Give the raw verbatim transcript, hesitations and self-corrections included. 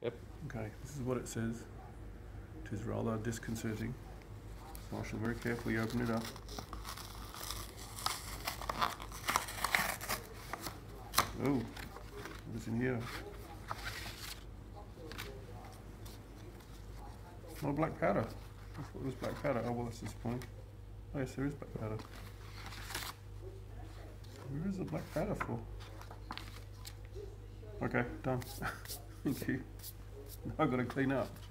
Yep. Okay, this is what it says. It is rather disconcerting. So I shall very carefully open it up. Oh, what's in here? Not black powder. I thought it was black powder. Oh well, that's disappointing. Oh yes, there is black powder. Where is the black powder for? Okay, done. Thank you. Now I've got to clean up.